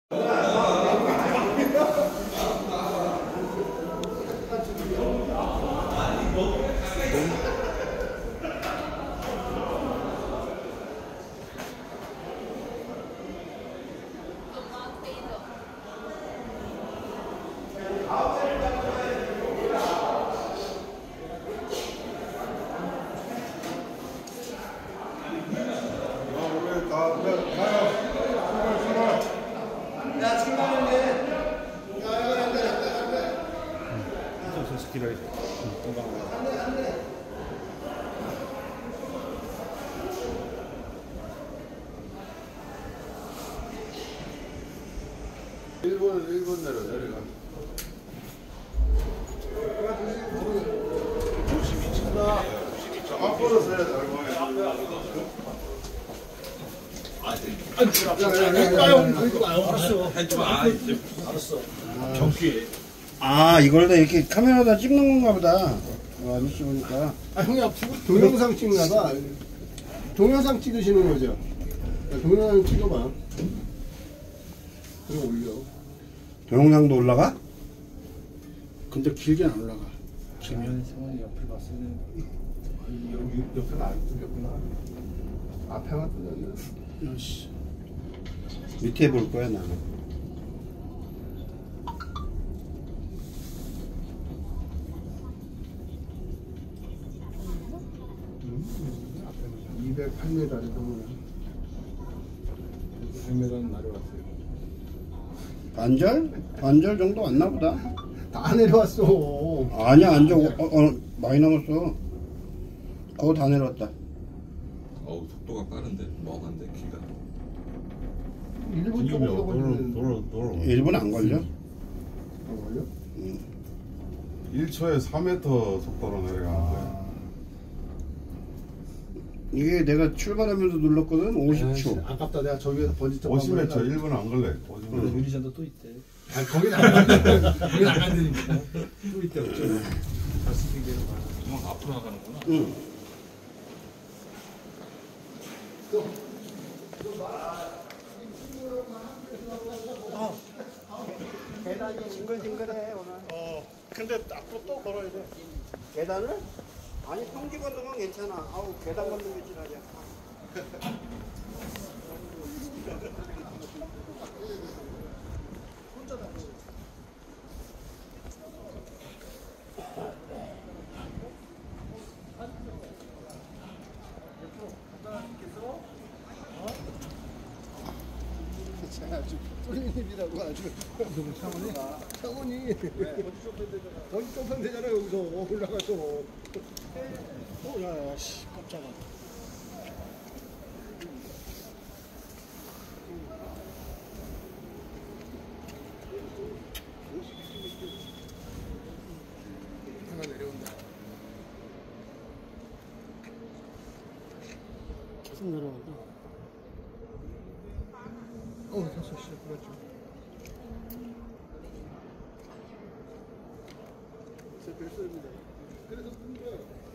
일본 내려가. 조심히 친다. 앞으로 서야 돼. 알았어. 경기. 아, 이걸 다 이렇게 카메라다 찍는 건가 보다. 아저씨 보니까. 아, 형이 앞으로 동영상 찍나 봐. 동영상 찍으시는 거죠? 동영상 찍어봐. 그리고 올려. 동영상도 올라가? 근데 길게 안 올라가. 김현 성원이 옆을 봤을 때는 여기 옆에는 안 뚫렸구나. 앞에만 뚫렸네. 야씨. 밑에 볼 거야, 나는. 앞에는 208m 정도면. 100m는 내려왔어요. 반절? 반절 정도 왔나 보다. 다 내려왔어. 아니야, 안져. 많이 남았어. 다 내려왔다. 어우, 속도가 빠른데 멍한데 기가. 1분 조금 더 걸리는데. 1분 안 걸려? 안 걸려? 1초에 4m 속도로 내려가는데. 이게 내가 출발하면서 눌렀거든. 50초. 아깝다. 내가 저 위에서 번지점 50m 1분 안 걸려. 50m. 유리잔도 또 있대. 아, 거긴 안 간대. 거긴 안 간다니까. 또 있대 어쩌고. 발수기계로 가. 도망 앞으로 나가는구나. 응. 계단이 징글징글해 오늘. 근데 앞으로 또 걸어야 돼. 계단을? 아니 평지 걷는 건 괜찮아. 아우 계단 걷는 게 지나냐. 아주 쫄림님이라고 아주. 누구 창원이? 창원이. 거기 좁으면 되잖아 여기서 올라가서. 야야 씨 깜짝아. 하나 내려온다. 계속 내려온다. 됐어, 씨, 그렇죠. 제 뱃소입니다. 그래서 큰 거예요.